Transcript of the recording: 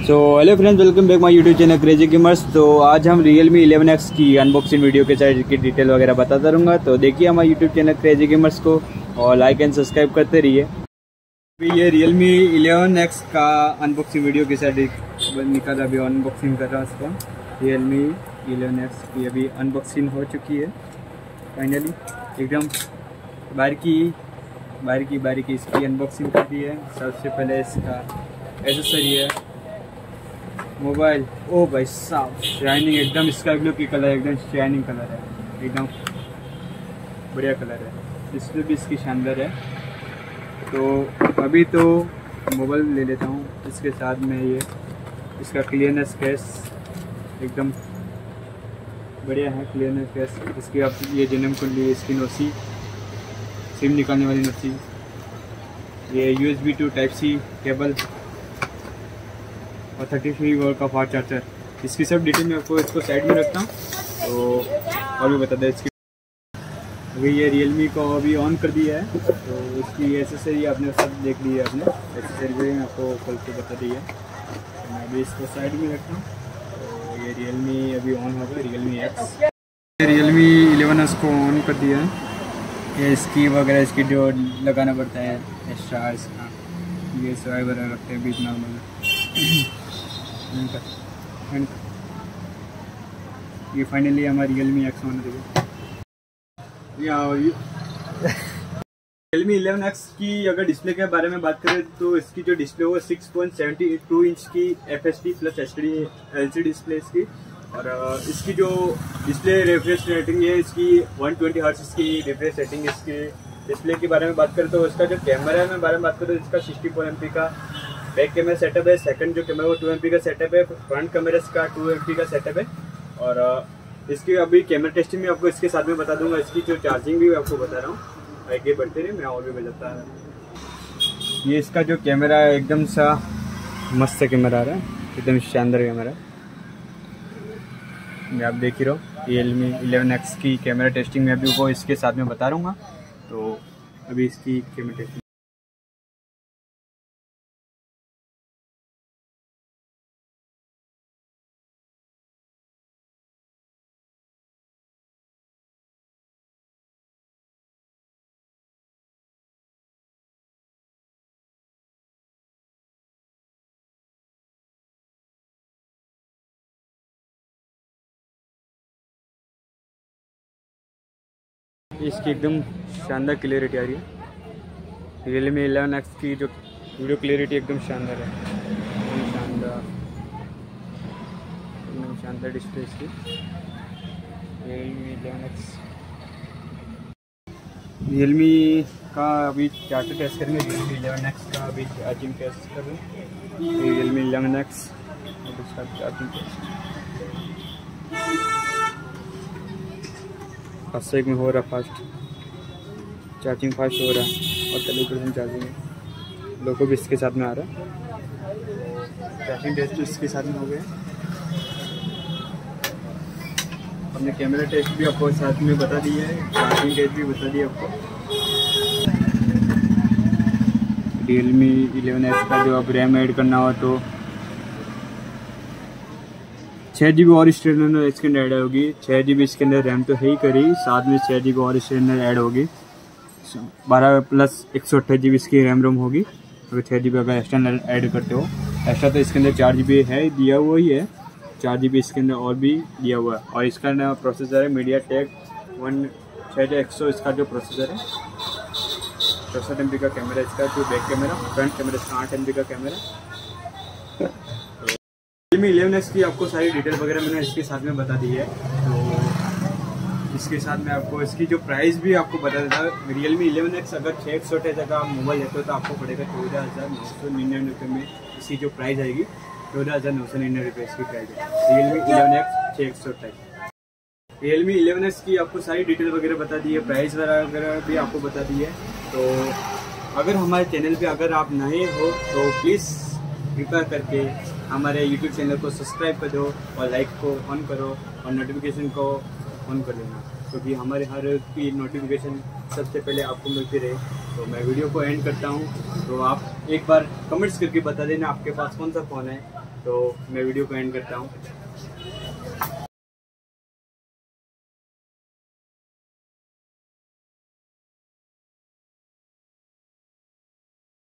So hello friends, welcome back my YouTube channel crazy gamers. तो आज हम Realme 11X की अनबॉक्सिंग वीडियो के साथ की डिटेल वगैरह बताता रहूँगा। तो देखिए हमारे यूट्यूब चैनल क्रेजी गेमर्स को और लाइक एंड सब्सक्राइब करते रहिए। अभी ये Realme 11X का अनबॉक्सिंग वीडियो के साथ निकाला, अभी अनबॉक्सिंग कर रहा हूँ उसको। Realme 11X की अभी अनबॉक्सिंग हो चुकी है फाइनली, एकदम बारीकी इसकी अनबॉक्सिंग कर दी है। सबसे पहले इसका एसेसरी है मोबाइल। ओ भाई साहब, शाइनिंग एकदम स्काई ब्लू की कलर, एकदम शाइनिंग कलर है, एकदम बढ़िया कलर है। डिस्प्ले भी इसकी शानदार है। तो अभी तो मोबाइल ले लेता हूँ, इसके साथ में ये इसका क्लियरनेस केस एकदम बढ़िया है। क्लियरनेस केस इसकी अब ये जन्म कुंडली, इसकी नोसी, सिम निकालने वाली नोसी, ये USB to Type-C केबल और 33 वोल्ट का फास्ट चार्जर। इसकी सब डिटेल मैं आपको इसको साइड में रखता हूँ तो और भी बता दें। इसकी अभी ये Realme को अभी ऑन कर दिया है, तो इसकी एसेसरी आपने सब देख ली है। आपने एसेसरी भी आपको खोल के बता दी है। तो मैं अभी इसको साइड में रखता हूँ। तो ये Realme अभी ऑन होगा, Realme X। Realme 11X को ऑन कर दिया है। ये इसकी वगैरह इसकी जो लगाना पड़ता है एक्स्ट्रा, इसका ये स्वाई वगैरह रखते हैं बीच नॉर्मल। ये फाइनली हमारी Realme X ऑन हो गई। Realme 11X की अगर डिस्प्ले के बारे में बात करें तो इसकी जो डिस्प्ले वो 6.72 इंच की FHD plus HD LCD display इसकी। और इसकी जो डिस्प्ले रिफ्रेश रेटिंग है इसकी 120 हर्ट्ज की रिफ्रेश रेटिंग। इसके डिस्प्ले के बारे में बात करें तो इसका जो कैमरा है मैं बारे में बात करूँ तो इसका 64 MP का बैक कैमरा सेटअप है। सेकंड जो कैमरा वो 2 MP का सेटअप है। फ्रंट कैमरा इसका 2 MP का सेटअप है। और इसकी अभी कैमरा टेस्टिंग में आपको इसके साथ में बता दूंगा। इसकी जो चार्जिंग भी आपको बता रहा हूँ, आगे बढ़ते रहे मैं और भी बजाता है। ये इसका जो कैमरा है एकदम सा मस्त सा कैमरा आ रहा है, एकदम शानदार कैमरा है। आप देख ही रहो Realme 11X की कैमरा टेस्टिंग में अभी वो इसके साथ में बता रहूँगा। तो अभी इसकी कैमरा टेस्टिंग इसकी एकदम शानदार क्लियरिटी आ रही है। Realme 11X की जो वीडियो क्लियरिटी एकदम शानदार है, एकदम शानदार डिस्प्ले इसकी Realme 11X। Realme का अभी चार्जर टेस्ट करेंगे, Realme 11X का अभी चार्जिंग टेस्ट कर रहे हैं। Realme 11X और इसका चार्जिंग टेस्ट फास्ट में हो रहा, फास्ट चार्जिंग फास्ट हो रहा है और 30% चार्जिंग है। लोगों भी इसके साथ में आ रहा है। चार्जिंग टेस्ट इसके साथ में हो गया। हमने कैमरा टेस्ट भी आपको साथ में बता दी है, चार्जिंग टेस्ट भी बता दी आपको। Realme 11X का जो अब रैम ऐड करना हो तो 6GB और स्टोरेज इसके अंदर ऐड होगी। 6GB इसके अंदर रैम तो है ही करी, साथ में 6GB और स्टोरेज ऐड होगी। 12 प्लस 128GB इसकी रैम रोम होगी। अगर 6GB अगर एक्सटर्नल ऐड करते हो एक्स्ट्रा तो इसके अंदर 4GB है, दिया हुआ ही है। 4GB इसके अंदर और भी दिया हुआ है। और इसका ना प्रोसेसर है MediaTek 6100 इसका जो प्रोसेसर है। 64 MP का कैमरा इसका जो बैक कैमरा, फ्रंट कैमरा इसका 8 MP का कैमरा। Realme 11X की आपको सारी डिटेल वगैरह मैंने इसके साथ में बता दी है। तो इसके साथ में आपको इसकी जो प्राइस भी आपको बता देता है। Realme 11X अगर 661 का मोबाइल लेते हो तो आपको पड़ेगा 14,999 रुपये में। इसकी जो प्राइस आएगी 14,999 रुपये इसकी प्राइस है। Realme 11X 661। Realme 11X की आपको सारी डिटेल वगैरह बता दी है, प्राइस वगैरह भी आपको बता दी है। तो अगर हमारे चैनल पे अगर आप नए हो तो प्लीज़ कृपया करके हमारे YouTube चैनल को सब्सक्राइब कर दो और लाइक को ऑन करो और नोटिफिकेशन को ऑन कर देना, क्योंकि हमारे हर की नोटिफिकेशन सबसे पहले आपको मिलती रहे। तो मैं वीडियो को एंड करता हूँ। तो आप एक बार कमेंट्स करके बता देना आपके पास कौन सा फ़ोन है तो मैं वीडियो को एंड करता हूँ।